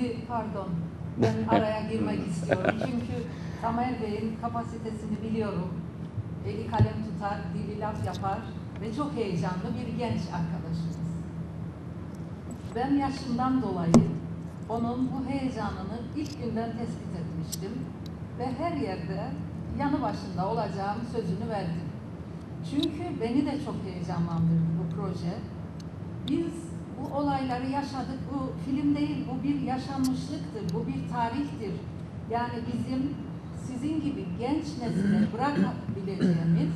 Şimdi pardon, ben araya girmek istiyorum. Çünkü Tamer Bey'in kapasitesini biliyorum. Eli kalem tutar, dili laf yapar ve çok heyecanlı bir genç arkadaşımız. Ben yaşından dolayı onun bu heyecanını ilk günden tespit etmiştim ve her yerde yanı başında olacağım sözünü verdim. Çünkü beni de çok heyecanlandırdı bu proje. Biz bu olayları yaşadık, bu film değil, bu bir yaşanmışlıktır, bu bir tarihtir. Yani bizim sizin gibi genç nesile bırakabileceğimiz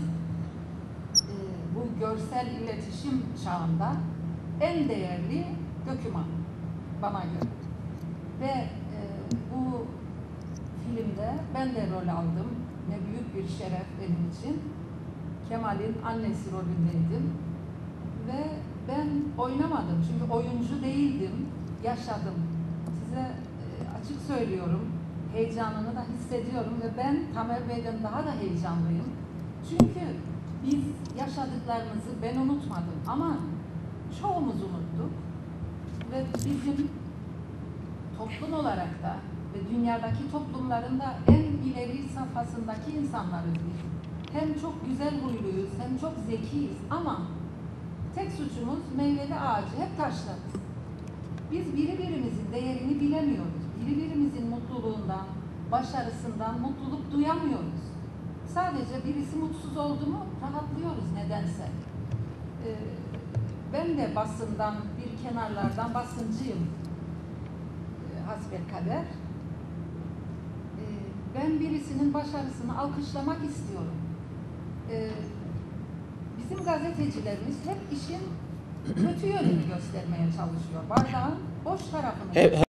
bu görsel iletişim çağında en değerli doküman bana göre. Ve bu filmde ben de rol aldım. Ne büyük bir şeref benim için. Kemal'in annesi rolündeydim. Ve ben oynamadım. Çünkü oyuncu değildim. Yaşadım. Size açık söylüyorum. Heyecanını da hissediyorum ve ben Tamer Bey'den daha da heyecanlıyım. Çünkü biz yaşadıklarımızı ben unutmadım ama çoğumuz unuttuk. Ve bizim toplum olarak da ve dünyadaki toplumların da en ileri safhasındaki insanlarız biz. Hem çok güzel huyluyuz, hem çok zekiyiz ama tek suçumuz meyveli ağacı hep taşlarız. Biz birimizin değerini bilemiyoruz. Birimizin mutluluğundan, başarısından mutluluk duyamıyoruz. Sadece birisi mutsuz oldu mu rahatlıyoruz nedense. Ben de basından, bir kenarlardan basıncıyım. Hasbelkader. Ben birisinin başarısını alkışlamak istiyorum. Bizim gazetecilerimiz hep işin kötü yönünü göstermeye çalışıyor. Bardağın boş tarafını.